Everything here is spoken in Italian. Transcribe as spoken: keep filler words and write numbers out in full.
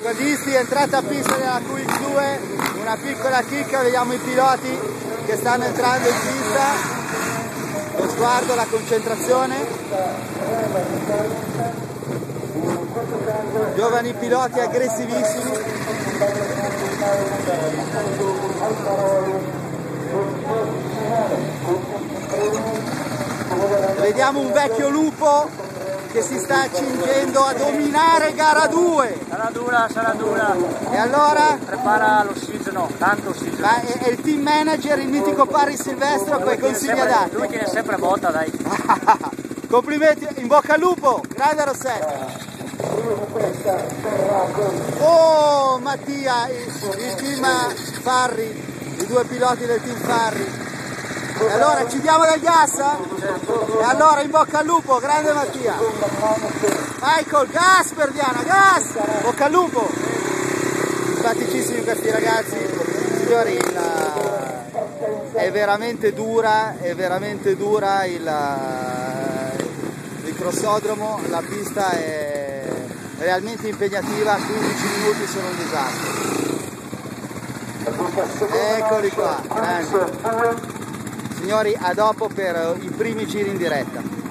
Squadristi, entrata a pista della Q X due, una piccola chicca, vediamo i piloti che stanno entrando in pista, lo sguardo, la concentrazione, giovani piloti aggressivissimi. Vediamo un vecchio lupo che si sta accingendo a dominare gara due. Sarà dura, sarà dura. E allora? Prepara l'ossigeno, tanto ossigeno. Ma è, è il team manager, il mitico Parri Silvestro, quei consigli a dare. Lui tiene sempre botta, dai. Complimenti, in bocca al lupo, grande Rossetto. Oh Mattia, il, il team Parri, i due piloti del team Parri. E allora ci diamo del gas? E allora in bocca al lupo, grande Mattia. Michael, gas per Diana, gas! Bocca al lupo! Simpaticissimi questi ragazzi, signori, il, è veramente dura, è veramente dura il, il crossodromo, la pista è realmente impegnativa, quindici minuti sono un disastro. Eccoli qua, grandi. Signori, a dopo per i primi giri in diretta.